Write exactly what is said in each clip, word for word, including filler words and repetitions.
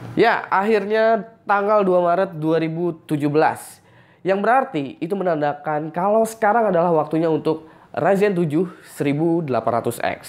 Ya, akhirnya tanggal dua Maret dua ribu tujuh belas. Yang berarti itu menandakan kalau sekarang adalah waktunya untuk Ryzen tujuh seribu delapan ratus X.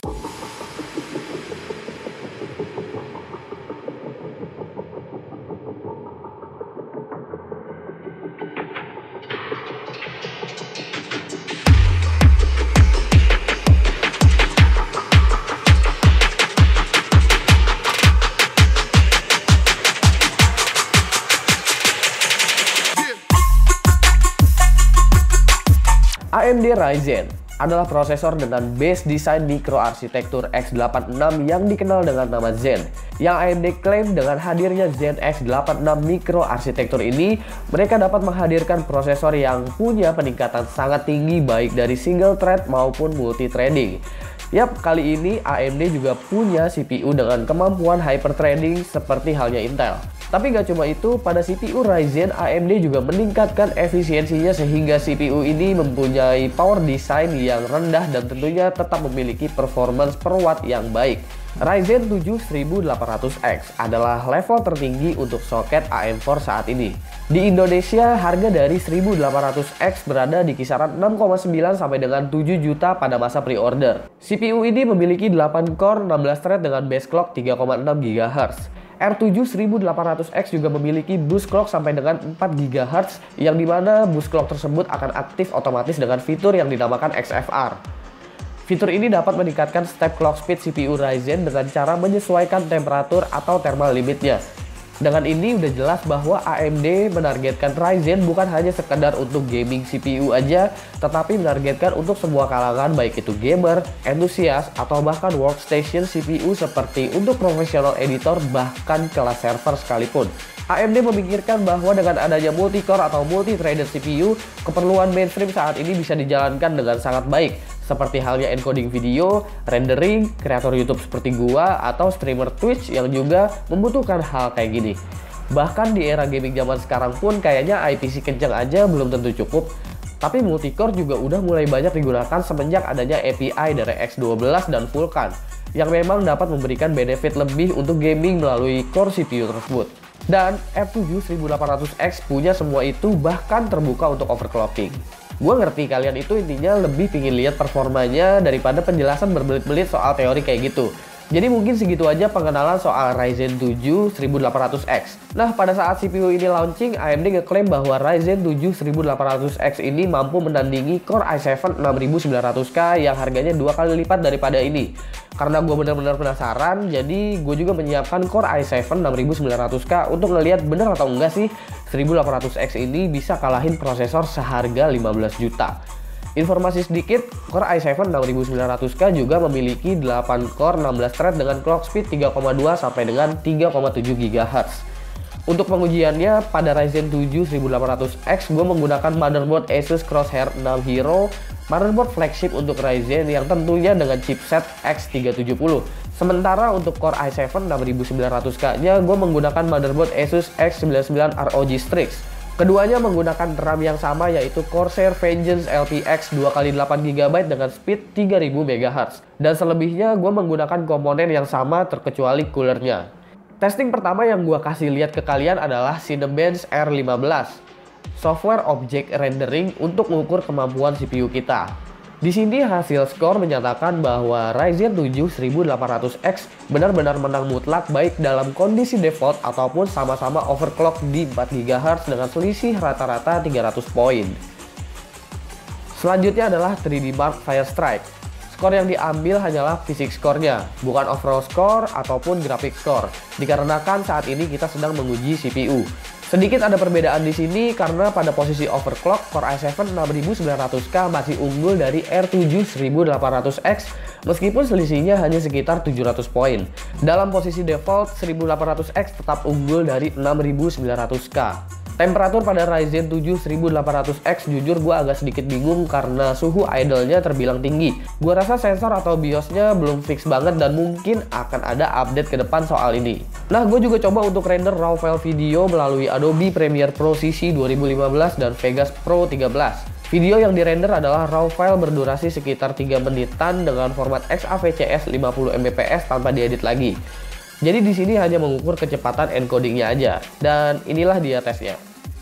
A M D Ryzen adalah prosesor dengan base design mikroarsitektur X delapan enam yang dikenal dengan nama Zen. Yang A M D klaim dengan hadirnya Zen X delapan enam mikroarsitektur ini, mereka dapat menghadirkan prosesor yang punya peningkatan sangat tinggi baik dari single thread maupun multi-threading. Yap, kali ini A M D juga punya C P U dengan kemampuan hyper-threading seperti halnya Intel. Tapi nggak cuma itu, pada C P U Ryzen, A M D juga meningkatkan efisiensinya sehingga C P U ini mempunyai power design yang rendah dan tentunya tetap memiliki performance per watt yang baik. Ryzen tujuh seribu delapan ratus X adalah level tertinggi untuk soket A M empat saat ini. Di Indonesia, harga dari seribu delapan ratus X berada di kisaran enam koma sembilan sampai dengan tujuh juta pada masa pre-order. C P U ini memiliki delapan core enam belas thread dengan base clock tiga koma enam gigahertz. R tujuh seribu delapan ratus X juga memiliki boost clock sampai dengan empat gigahertz, yang dimana boost clock tersebut akan aktif otomatis dengan fitur yang dinamakan X F R. Fitur ini dapat meningkatkan step clock speed C P U Ryzen dengan cara menyesuaikan temperatur atau thermal limitnya. Dengan ini udah jelas bahwa A M D menargetkan Ryzen bukan hanya sekedar untuk gaming C P U aja, tetapi menargetkan untuk semua kalangan, baik itu gamer, entusias, atau bahkan workstation C P U seperti untuk profesional editor, bahkan kelas server sekalipun. A M D memikirkan bahwa dengan adanya multi-core atau multi-threaded C P U, keperluan mainstream saat ini bisa dijalankan dengan sangat baik, seperti halnya encoding video, rendering, kreator YouTube seperti gua, atau streamer Twitch yang juga membutuhkan hal kayak gini. Bahkan di era gaming zaman sekarang pun kayaknya I P C kencang aja belum tentu cukup. Tapi multi-core juga udah mulai banyak digunakan semenjak adanya A P I dari X dua belas dan Vulkan, yang memang dapat memberikan benefit lebih untuk gaming melalui core C P U tersebut. Dan R tujuh seribu delapan ratus X punya semua itu, bahkan terbuka untuk overclocking. Gue ngerti kalian itu intinya lebih pingin lihat performanya daripada penjelasan berbelit-belit soal teori kayak gitu. Jadi mungkin segitu aja pengenalan soal Ryzen tujuh seribu delapan ratus X. Nah, pada saat C P U ini launching, A M D ngeklaim bahwa Ryzen tujuh seribu delapan ratus X ini mampu menandingi Core i tujuh enam sembilan ratus K yang harganya dua kali lipat daripada ini. Karena gue bener-bener penasaran, jadi gue juga menyiapkan Core i tujuh enam sembilan ratus K untuk ngelihat bener atau enggak sih seribu delapan ratus X ini bisa kalahin prosesor seharga lima belas juta. Informasi sedikit, Core i tujuh enam sembilan ratus K juga memiliki delapan core enam belas thread dengan clock speed tiga koma dua sampai dengan tiga koma tujuh gigahertz. Untuk pengujiannya pada Ryzen tujuh seribu delapan ratus X, gue menggunakan motherboard Asus Crosshair enam Hero, motherboard flagship untuk Ryzen yang tentunya dengan chipset X tiga tujuh nol. Sementara untuk Core i tujuh enam sembilan ratus K-nya, gue menggunakan motherboard Asus X sembilan sembilan R O G Strix. Keduanya menggunakan RAM yang sama, yaitu Corsair Vengeance L P X dua kali delapan giga byte dengan speed tiga ribu megahertz. Dan selebihnya gue menggunakan komponen yang sama terkecuali coolernya. Testing pertama yang gue kasih lihat ke kalian adalah Cinebench R lima belas, software object rendering untuk mengukur kemampuan C P U kita. Di sini hasil skor menyatakan bahwa Ryzen tujuh seribu delapan ratus X benar-benar menang mutlak baik dalam kondisi default ataupun sama-sama overclock di empat gigahertz dengan selisih rata-rata tiga ratus poin. Selanjutnya adalah tiga D Mark Firestrike. Skor yang diambil hanyalah physics score-nya, bukan overall score ataupun graphic score, dikarenakan saat ini kita sedang menguji C P U. Sedikit ada perbedaan di sini karena pada posisi overclock, Core i tujuh enam sembilan ratus K masih unggul dari R tujuh seribu delapan ratus X meskipun selisihnya hanya sekitar tujuh ratus poin. Dalam posisi default, seribu delapan ratus X tetap unggul dari enam ribu sembilan ratus K. Temperatur pada Ryzen tujuh seribu delapan ratus X jujur gue agak sedikit bingung karena suhu idle-nya terbilang tinggi. Gue rasa sensor atau BIOS-nya belum fix banget dan mungkin akan ada update ke depan soal ini. Nah, gue juga coba untuk render raw file video melalui Adobe Premiere Pro C C dua ribu lima belas dan Vegas Pro tiga belas. Video yang dirender adalah raw file berdurasi sekitar tiga menitan dengan format X A V C S lima puluh megabit per second tanpa diedit lagi. Jadi di sini hanya mengukur kecepatan encodingnya aja. Dan inilah dia tesnya.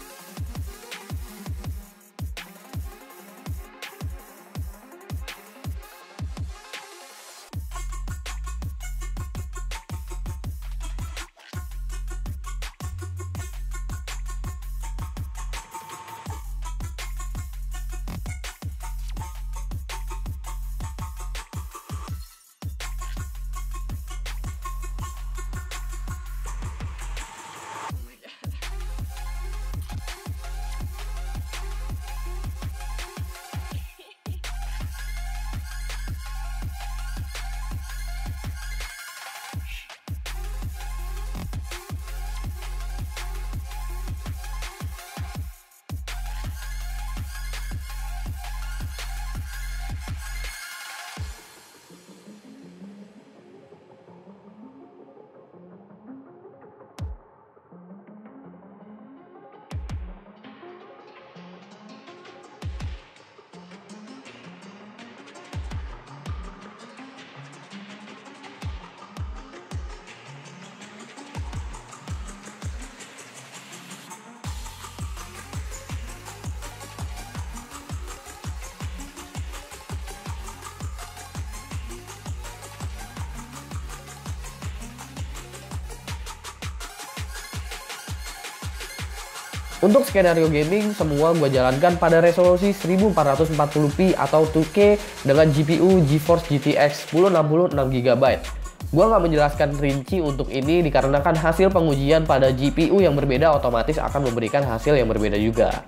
Untuk skenario gaming, semua gue jalankan pada resolusi seribu empat ratus empat puluh p atau dua K dengan G P U GeForce G T X sepuluh enam puluh enam giga byte. Gue nggak menjelaskan rinci untuk ini dikarenakan hasil pengujian pada G P U yang berbeda otomatis akan memberikan hasil yang berbeda juga.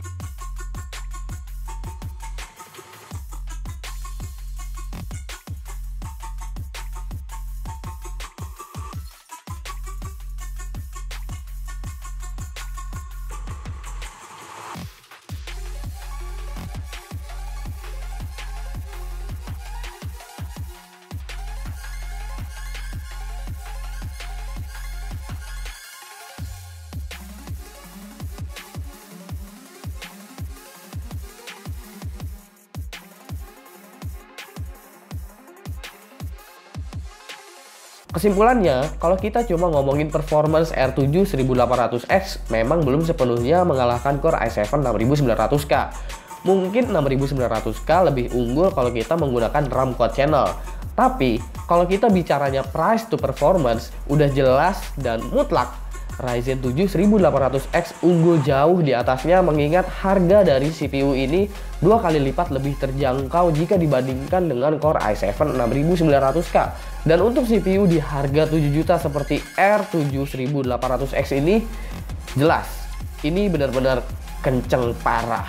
Kesimpulannya, kalau kita cuma ngomongin performance R tujuh seribu delapan ratus X memang belum sepenuhnya mengalahkan Core i tujuh enam ribu sembilan ratus K. Mungkin enam ribu sembilan ratus K lebih unggul kalau kita menggunakan RAM Quad Channel. Tapi, kalau kita bicaranya price to performance, udah jelas dan mutlak Ryzen tujuh seribu delapan ratus X unggul jauh di atasnya mengingat harga dari C P U ini dua kali lipat lebih terjangkau jika dibandingkan dengan Core i tujuh enam ribu sembilan ratus K. Dan untuk C P U di harga tujuh juta seperti R tujuh seribu delapan ratus X ini jelas ini benar-benar kenceng parah.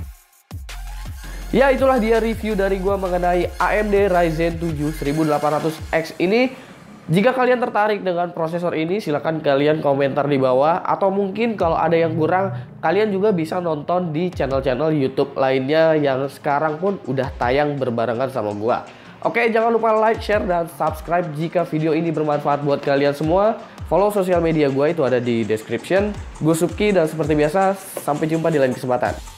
Ya, itulah dia review dari gua mengenai A M D Ryzen tujuh seribu delapan ratus X ini. Jika kalian tertarik dengan prosesor ini, silahkan kalian komentar di bawah. Atau mungkin kalau ada yang kurang, kalian juga bisa nonton di channel-channel YouTube lainnya yang sekarang pun udah tayang berbarengan sama gua. Oke, jangan lupa like, share, dan subscribe jika video ini bermanfaat buat kalian semua. Follow sosial media gua itu ada di description. Gue Subki dan seperti biasa, sampai jumpa di lain kesempatan.